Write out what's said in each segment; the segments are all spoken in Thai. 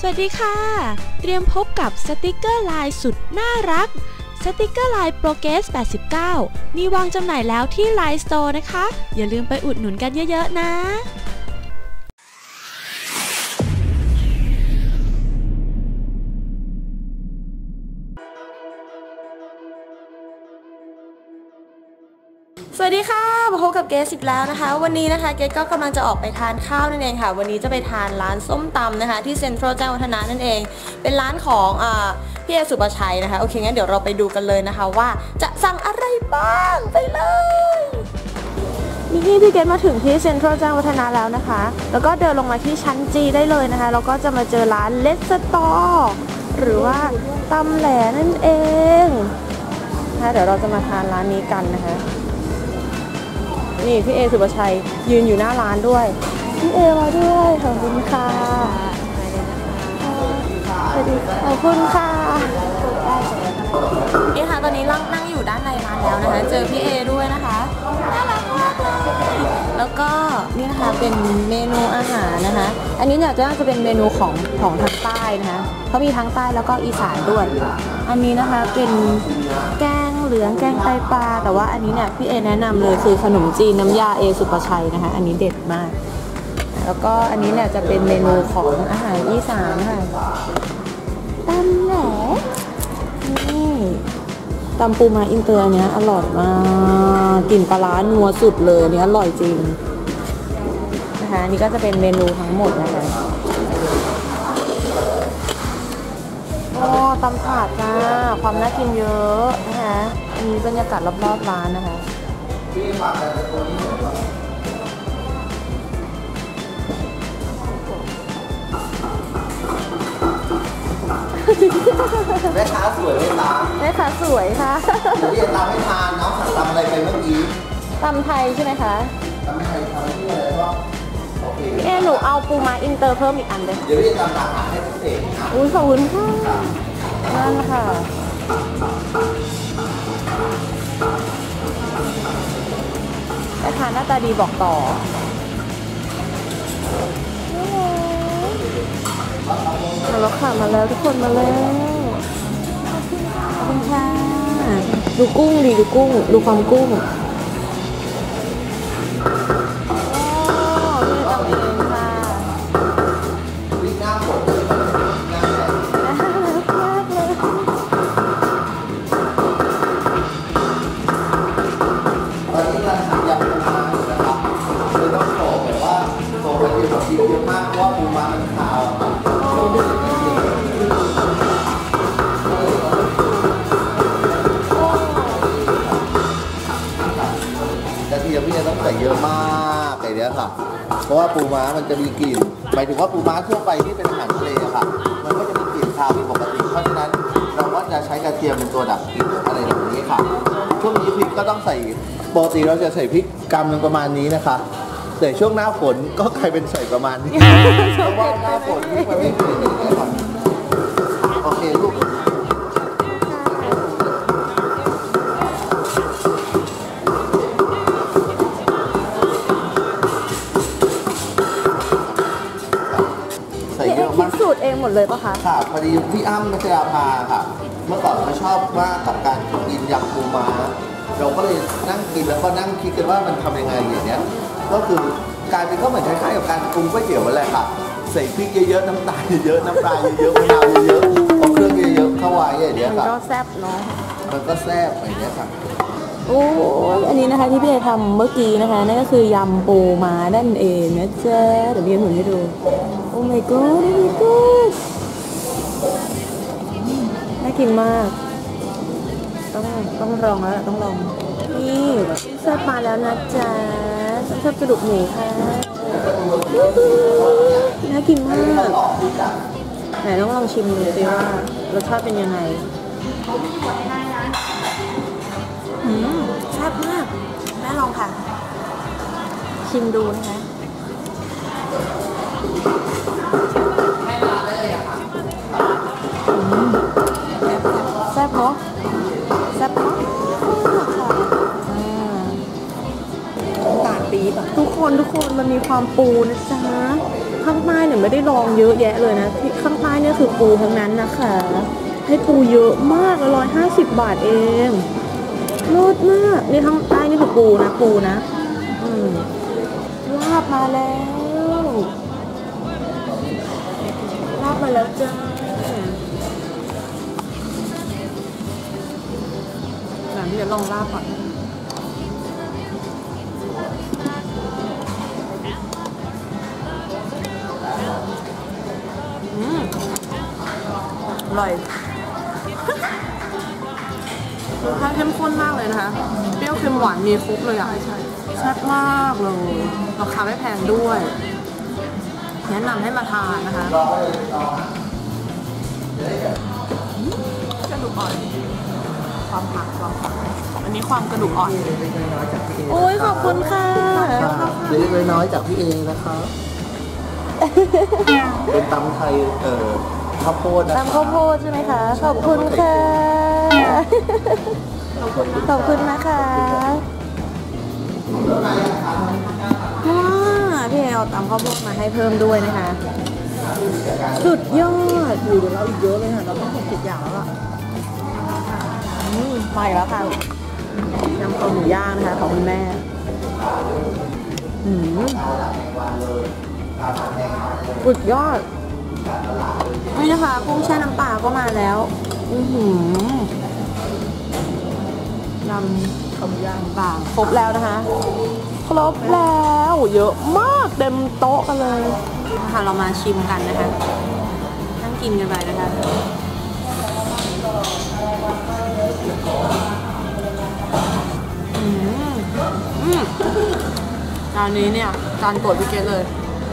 สวัสดีค่ะเตรียมพบกับสติกเกอร์ลายสุดน่ารักสติกเกอร์ลายโปรเกรส89มีวางจำหน่ายแล้วที่ LINE Store นะคะอย่าลืมไปอุดหนุนกันเยอะๆนะสวัสดีค่ะมาพบกับเกสอีกแล้วนะคะวันนี้นะคะเกสก็กำลังจะออกไปทานข้าวนั่นเองค่ะวันนี้จะไปทานร้านส้มตำนะคะที่เซ็นทรัลแจ้งวัฒนะนั่นเองเป็นร้านของพี่เอสุปชัยนะคะโอเคงั้นเดี๋ยวเราไปดูกันเลยนะคะว่าจะสั่งอะไรบ้างไปเลยนี่พี่เกสมาถึงที่เซ็นทรัลแจ้งวัฒนะแล้วนะคะแล้วก็เดินลงมาที่ชั้นจีได้เลยนะคะแล้วก็จะมาเจอร้านเลสตอหรือว่าตำแหลนั่นเองนะคะเดี๋ยวเราจะมาทานร้านนี้กันนะคะนี่พี่เอสุปชัยยืนอยู่หน้าร้านด้วยพี่เอมาด้วยขอบคุณค่ะสวัสดีขอบคุณค่ะนี่ค่ะตอนนี้นั่งอยู่ด้านในร้านแล้วนะคะเจอพี่เอด้วยนะคะน่ารักมากเลยแล้วก็นี่นะคะเป็นเมนูอาหารนะคะอันนี้เนี่ยจะเป็นเมนูของทางใต้นะคะเขามีทั้งใต้แล้วก็อีสานด้วยอันนี้นะคะเป็นแกงเหลืองแกงไตปลาแต่ว่าอันนี้เนี่ยพี่เอแนะนำเลยคือขนมจีนน้ำยาเอสุปชัยนะคะอันนี้เด็ดมากแล้วก็อันนี้เนี่ยจะเป็นเมนูของอาหารอีสานค่ะตำแหนนี่ตำปูม้าอินเตอร์อันนี้อร่อยมากกลิ่นปลาร้านัวสุดเลยอันนี้อร่อยจริงนะคะนี่ก็จะเป็นเมนูทั้งหมดนะคะตำถาดจ้าความน่ากินเยอะนะคะอันนี้บรรยากาศรอบๆร้านนะคะแม่ค้าสวยไหมตาแม่ค้าสวยค่ะเดี๋ยวเรียนตามให้ทานน้องสั่งตำอะไรไปเมื่อกี้ตำไทยใช่ไหมคะตำไทยทำที่อะไรบ้างโอเคหนูเอาปูม้าอินเตอร์เพิ่มอีกอันเลยเดี๋ยวเรียนตามอาหารให้พิเศษนะอุ้ยขอบคุณค่ะนั่นค่ะแต่ทานหน้าตาดีบอกต่อมาแล้วค่ะมาแล้วทุกคนมาแล้วขอบคุณค่ะดูกุ้งดิดูกุ้งดูความกุ้งเยอะมากเพราะว่าปูม้ามันขาวกระเทียมพี่จะต้องใส่เยอะมากไอ้เนี้ยค่ะเพราะว่าปูม้ามันจะมีกลิ่นหมายถึงว่าปูม้าทั่วไปที่เป็นอาหารทะเลค่ะมันก็จะมีกลิ่นคาวเป็นปกติเพราะฉะนั้นเราก็จะใช้กระเทียมเป็นตัวดับกลิ่นอะไรแบบนี้ค่ะช่วงนี้พริกก็ต้องใส่ปกติเราจะใส่พริกกำนึงประมาณนี้นะคะแต่ช่วงหน้าฝนก็กลายเป็นใส่ประมาณนี้เพราะว่าหน้าฝนมันไม่เป็นอย่างนี้ครับโอเคลูกใส่เยอะมากสูตรเองหมดเลยปะคะค่ะพอดีพี่อ้ำมัชยาภาค่ะเมื่อก่อนเขาชอบมากกับการกินยำปูม้าเราก็เลยนั่งกินแล้วก็นั่งคิดกันว่ามันทำยังไงอย่างเนี้ยก็คือกลายเป็นก็เหมือนคล้ายๆกับการปรุงก๋วยเตี๋ยวนั่นแหละค่ะใส่พริกเยอะๆน้ำตาลเยอะๆน้ำปลาเยอะๆมะนาวเยอะๆเอาเครื่องเยอะๆเข้าไว้อย่างเนี้ยค่ะมันก็แซ่บเนาะมันก็แซ่บอย่างเนี้ยค่ะโอ้อันนี้นะคะที่พี่เอทำเมื่อกี้นะคะนั่นก็คือยำปูม้านั่นเองนะจ๊ะเดี๋ยวพี่หมุนให้ดูโอ้ my god น่ากินมากต้องลองแล้วต้องลองนี่เสิร์ฟมาแล้วนะจ๊ะเสิร์ฟกระดูกหมูค่ะน่ากินมากไหนต้องลองชิมดูสิว่ารสชาติเป็นยังไงแซ่บมากแม่ลองค่ะชิมดูนะคะแซ่บเนาะแซ่บเนาะตาลปี๊บทุกคนมันมีความปูนะจ๊ะข้างใต้เนี่ยไม่ได้ลองเยอะแยะเลยนะที่ข้างใต้เนี่ยคือปูทั้งนั้นนะคะให้ปูเยอะมาก150 บาทเองเลิศมากนี่ข้างใต้นี่คือปูนะลาบมาแล้วลาบมาแล้วจ้าหลังที่จะลองลาบก่อนอร่อยรสชาติเข้มข้นมากเลยนะคะเปรี้ยวเค็มหวานมีครบเลยอ่ะแซ่บมากเลยราคาไม่แพงด้วยแนะนำให้มาทานนะคะกระดูกอ่อนความผักอันนี้ความกระดูกอ่อนโอ้ยขอบคุณค่ะเล็กน้อยจากพี่เองนะคะเป็นตำไทยข้าวโพดนะตำข้าวโพดใช่ไหมคะขอบคุณค่ะขอบคุณนะคะพี่เอเอาตำข้าวโพดมาให้เพิ่มด้วยนะคะสุดยอดอยู่เดี๋ยวเราอีกเยอะเลยค่ะเราต้อง60 อย่างแล้วล่ะไปแล้วค่ะยำคอหมูย่างนะคะของคุณแม่สุดยอดนี่นะคะกุ้งแช่น้ำปลาก็มาแล้วยำคอหมูย่างปลาครบแล้วนะคะครบแล้วเยอะมากเต็มโต๊ะกันเลยค่ะเรามาชิมกันนะคะนั่งกินกันไปนะคะจานนี้เนี่ยจานโปรดพี่เกดเลย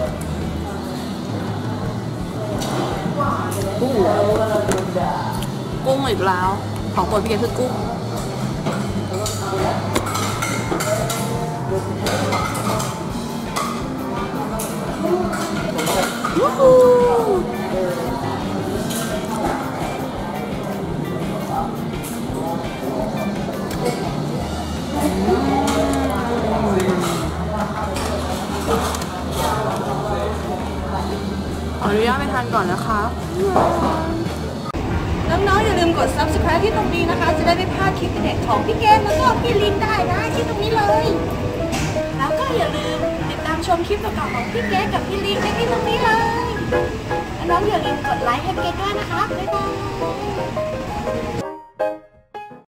กุ้งอีกแล้วของโปรดพี่เกดคือกุ้งขออนุญาตไปทานก่อนนะคะน้องๆอย่าลืมกด subscribe ที่ตรงนี้นะคะจะได้ไม่พลาดคลิปเด็ดของพี่เกมแล้วก็พี่ลินได้นะที่ตรงนี้เลยแล้วก็อย่าลืมติดตามชมคลิปต่อๆของพี่เกมกับพี่ลินได้ที่ตรงนี้เลยน้องๆอย่าลืมกดไลค์ให้เกมด้วยนะคะบ๊ายบาย